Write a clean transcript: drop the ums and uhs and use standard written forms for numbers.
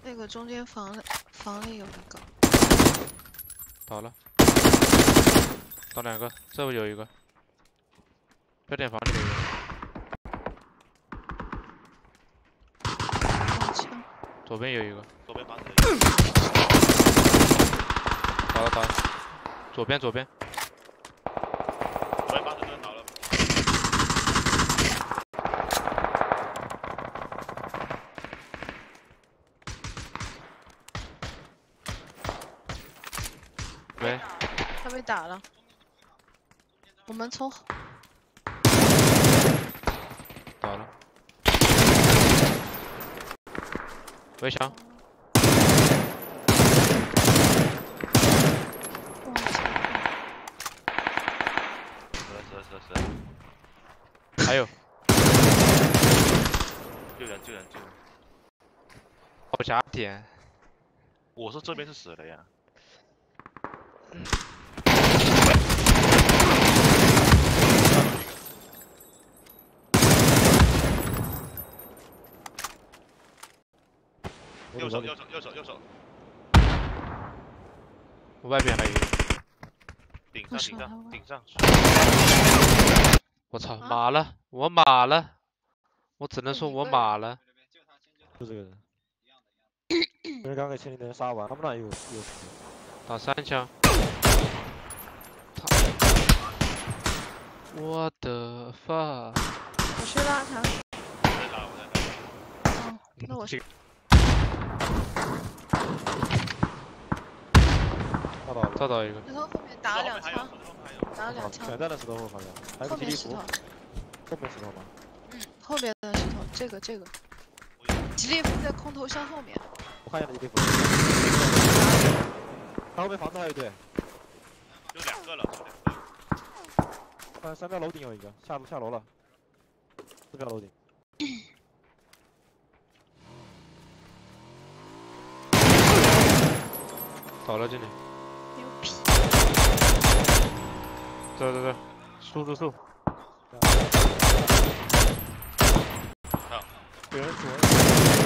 那个中间房里有一个， 倒了，倒2个，这边有一个，标点房里面有一个，左边有一个， 左边房子有一个， 倒了，左边， 左边房子真的倒了。 喂， 他被打了，我们从倒了，围墙，还有， 救人！ 好加点， 我说这边是死的呀。右手， 外边还有一个， 顶上。 我操，马了，我马了，我只能说我马了。 就这个人，这是刚给前里的人杀完，他们那有打3枪。我的 fuck！ 我去拉他。嗯，那我去。 照到一个。 石头后面打了2枪，打了2枪。 全在那石头后方向，还有后面石头。 后面石头吗？ 嗯，后面的石头，这个。吉利夫在空投箱后面。 我看一下吉利夫。他后面房子还有一队。 有2个了。 3标楼顶有一个，下楼了。4标楼顶。 倒了这里。 牛逼！ 这，树。 有人左。